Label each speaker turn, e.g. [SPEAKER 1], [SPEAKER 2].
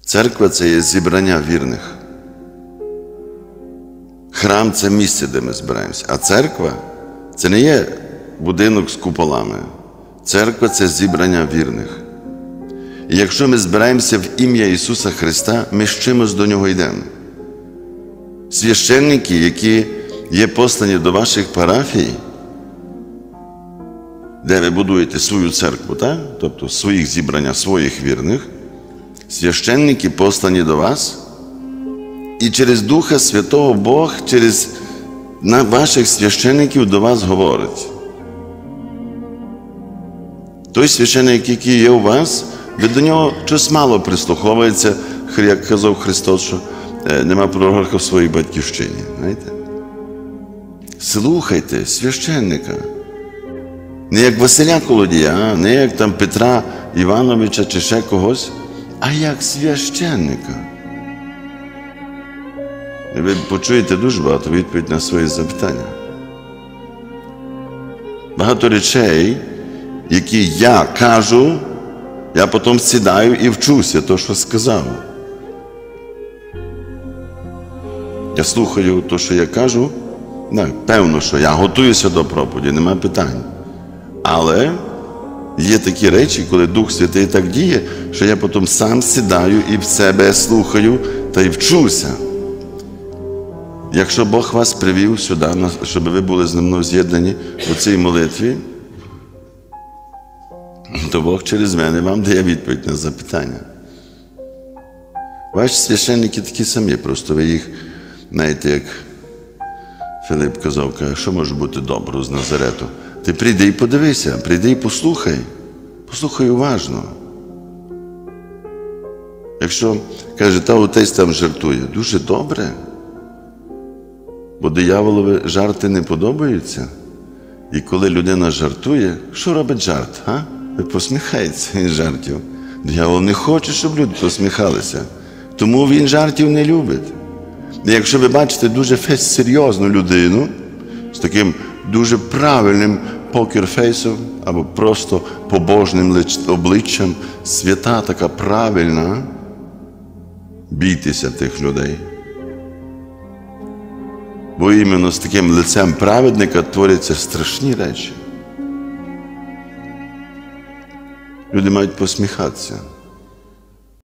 [SPEAKER 1] Церква – це є зібрання вірних. Храм – це місце, де ми збираємося. А церква – це не є будинок з куполами. Церква – це зібрання вірних. І якщо ми збираємося в ім'я Ісуса Христа, ми з чимось до Нього йдемо. Священники, які є послані до ваших парафій, де ви будуєте свою церкву, так? Тобто своїх зібрання, своїх вірних, священники послані до вас, і через Духа Святого Бог через ваших священників до вас говорить. Той священник, який є у вас, ви до нього щось мало прислуховується, як казав Христос, що нема пророка в своїй батьківщині. Знаєте? Слухайте священника. Не як Василя Колодія, не як там Петра Івановича чи ще когось, а як священника. І ви почуєте дуже багато відповідь на свої запитання. Багато речей, які я кажу, я потім сідаю і вчуся то, що сказав. Я слухаю те, що я кажу. Певно, що я готуюся до проповіді, нема питань. Але є такі речі, коли Дух Святий так діє, що я потім сам сідаю і в себе слухаю та й вчуся. Якщо Бог вас привів сюди, щоб ви були з мною з'єднані у цій молитві, то Бог через мене вам дає відповідь на запитання. Ваші священники такі самі, просто ви їх, знаєте, як Филип казав, каже, що може бути доброго з Назарету? Ти прийди і подивися, прийди і послухай. Послухай уважно. Якщо, каже, та отець там жартує, дуже добре. Бо дияволові жарти не подобаються. І коли людина жартує, що робить жарт? Посміхається від жартів. Диявол не хоче, щоб люди посміхалися. Тому він жартів не любить. І якщо ви бачите дуже серйозну людину, з таким дуже правильним покерфейсом, або просто побожним обличчям, свята така правильна, бійтеся тих людей. Бо іменно з таким лицем праведника творяться страшні речі. Люди мають посміхатися.